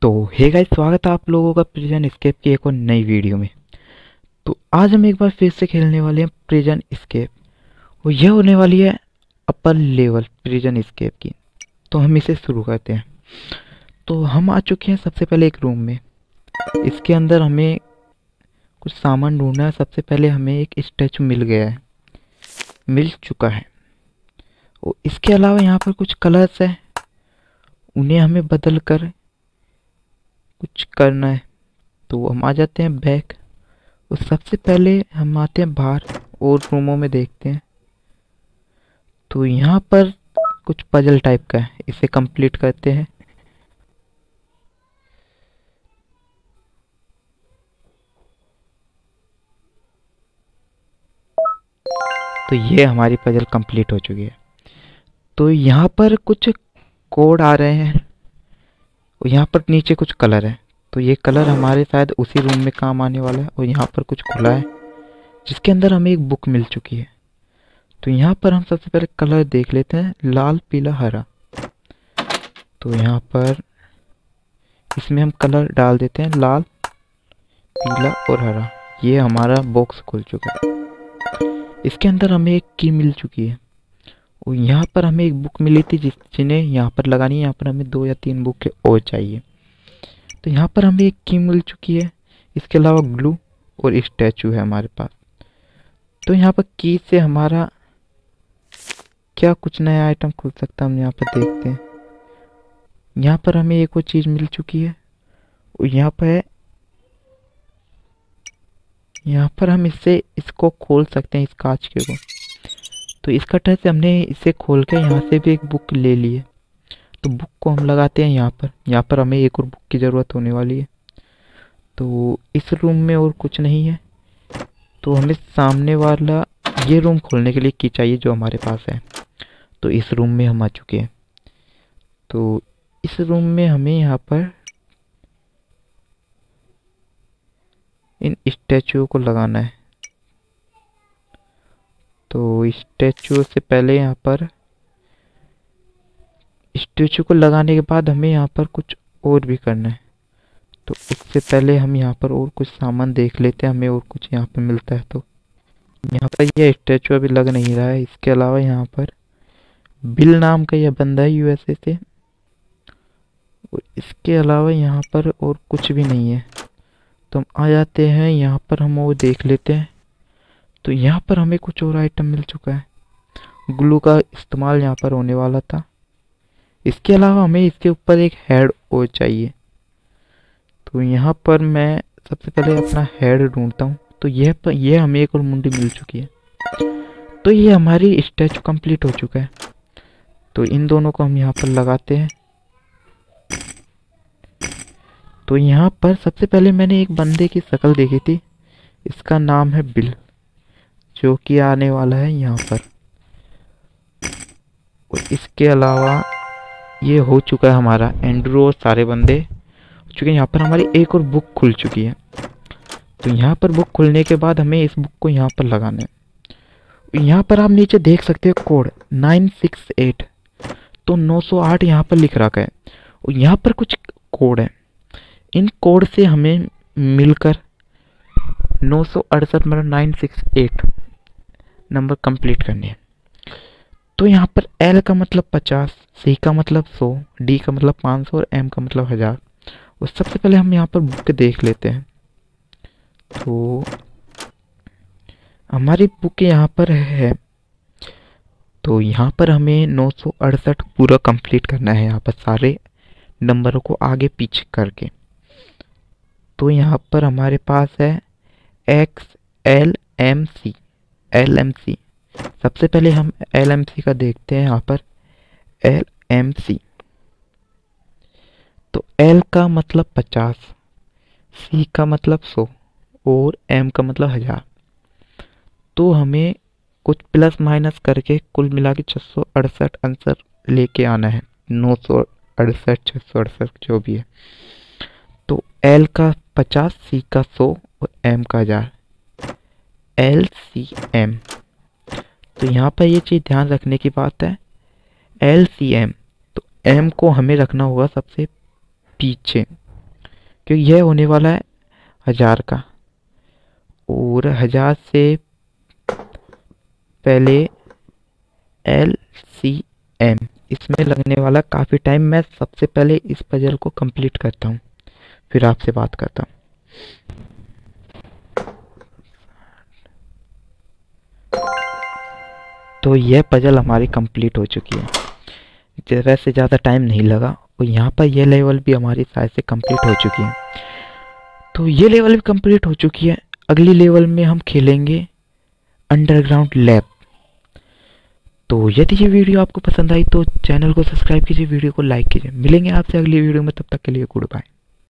तो hey guys, स्वागत है आप लोगों का प्रिजन एस्केप की एक और नई वीडियो में। तो आज हम एक बार फिर से खेलने वाले हैं प्रिजन एस्केप और यह होने वाली है अपर लेवल प्रिजन एस्केप की। तो हम इसे शुरू करते हैं। तो हम आ चुके हैं सबसे पहले एक रूम में। इसके अंदर हमें कुछ सामान ढूंढना है। सबसे पहले हमें एक स्टैचू मिल चुका है। और इसके अलावा यहाँ पर कुछ कलर्स है, उन्हें हमें बदल कर कुछ करना है। तो हम आ जाते हैं बैक और सबसे पहले हम आते हैं बाहर और रूमों में देखते हैं। तो यहाँ पर कुछ पजल टाइप का है, इसे कंप्लीट करते हैं। तो ये हमारी पजल कंप्लीट हो चुकी है। तो यहाँ पर कुछ कोड आ रहे हैं और यहाँ पर नीचे कुछ कलर है। तो ये कलर हमारे शायद उसी रूम में काम आने वाला है। और यहाँ पर कुछ खुला है जिसके अंदर हमें एक बुक मिल चुकी है। तो यहाँ पर हम सबसे पहले कलर देख लेते हैं, लाल पीला हरा। तो यहाँ पर इसमें हम कलर डाल देते हैं, लाल पीला और हरा। ये हमारा बॉक्स खुल चुका है। इसके अंदर हमें एक की मिल चुकी है और यहाँ पर हमें एक बुक मिली थी जिन्हें यहाँ पर लगानी है। यहाँ पर हमें 2 या 3 बुक और चाहिए। तो यहाँ पर हमें एक की मिल चुकी है। इसके अलावा ग्लू और स्टैचू है हमारे पास। तो यहाँ पर की से हमारा क्या कुछ नया आइटम खुल सकता है, हम यहाँ पर देखते हैं। यहाँ पर हमें एक और चीज़ मिल चुकी है और यहाँ पर हम इसको खोल सकते हैं, इस कांच के को। तो इस कटर से हमने इसे खोल के यहाँ से भी एक बुक ले ली है। तो बुक को हम लगाते हैं यहाँ पर। यहाँ पर हमें एक और बुक की ज़रूरत होने वाली है। तो इस रूम में और कुछ नहीं है। तो हमें सामने वाला ये रूम खोलने के लिए की चाहिए जो हमारे पास है। तो इस रूम में हम आ चुके हैं। तो इस रूम में हमें यहाँ पर इन स्टैचुओं को लगाना है। तो स्टैचू से पहले यहाँ पर स्टैचू को लगाने के बाद हमें यहाँ पर कुछ और भी करना है। तो उससे पहले हम यहाँ पर और कुछ सामान देख लेते हैं, हमें और कुछ यहाँ पर मिलता है। तो यहाँ पर यह स्टैचू अभी लग नहीं रहा है। इसके अलावा यहाँ पर बिल नाम का यह बंदा है यूएसए से। और इसके अलावा यहाँ पर और कुछ भी नहीं है। तो हम आ जाते हैं यहाँ पर, हम वो देख लेते हैं। तो यहाँ पर हमें कुछ और आइटम मिल चुका है। ग्लू का इस्तेमाल यहाँ पर होने वाला था। इसके अलावा हमें इसके ऊपर एक हेड और चाहिए। तो यहाँ पर मैं सबसे पहले अपना हेड ढूंढता हूँ। तो यह हमें एक और मुंडी मिल चुकी है। तो ये हमारी स्टैचू कंप्लीट हो चुका है। तो इन दोनों को हम यहाँ पर लगाते हैं। तो यहाँ पर सबसे पहले मैंने एक बंदे की शक्ल देखी थी, इसका नाम है बिल, जो कि आने वाला है यहाँ पर। और इसके अलावा ये हो चुका है हमारा एंड्रू और सारे बंदे हो चुके हैं। यहाँ पर हमारी एक और बुक खुल चुकी है। तो यहाँ पर बुक खुलने के बाद हमें इस बुक को यहाँ पर लगाना है। यहाँ पर आप नीचे देख सकते हैं कोड 968। तो 908 यहाँ पर लिख रखा है और यहाँ पर कुछ कोड है। इन कोड से हमें मिलकर 968 मतलब 968 नंबर कंप्लीट करनी है। तो यहाँ पर L का मतलब 50, C का मतलब 100, D का मतलब 500 और M का मतलब 1000। और सबसे पहले हम यहाँ पर बुक देख लेते हैं। तो हमारी बुक यहाँ पर है। तो यहाँ पर हमें 968 पूरा कंप्लीट करना है, यहाँ पर सारे नंबरों को आगे पीछे करके। तो यहाँ पर हमारे पास है XLMC LMC। सबसे पहले हम LMC का देखते हैं। यहाँ पर LMC, तो L का मतलब 50, C का मतलब 100 और M का मतलब 1000। तो हमें कुछ प्लस माइनस करके कुल मिला के 668 आंसर लेके आना है। 968 668 जो भी है। तो L का 50, C का 100 और M का 1000, LCM। तो यहाँ पर ये चीज़ ध्यान रखने की बात है, LCM। तो M को हमें रखना होगा सबसे पीछे। क्योंकि यह होने वाला है 1000 का, और 1000 से पहले LCM, इसमें लगने वाला काफ़ी टाइम। मैं सबसे पहले इस पजल को कंप्लीट करता हूँ, फिर आपसे बात करता हूँ। तो यह पजल हमारी कंप्लीट हो चुकी है, वैसे ज़्यादा टाइम नहीं लगा, और यहाँ पर यह लेवल भी हमारी शायद से कंप्लीट हो चुकी है। तो ये लेवल भी कंप्लीट हो चुकी है। अगली लेवल में हम खेलेंगे अंडरग्राउंड लैब। तो यदि ये वीडियो आपको पसंद आई तो चैनल को सब्सक्राइब कीजिए, वीडियो को लाइक कीजिए। मिलेंगे आपसे अगली वीडियो में, तब तक के लिए गुड बाय।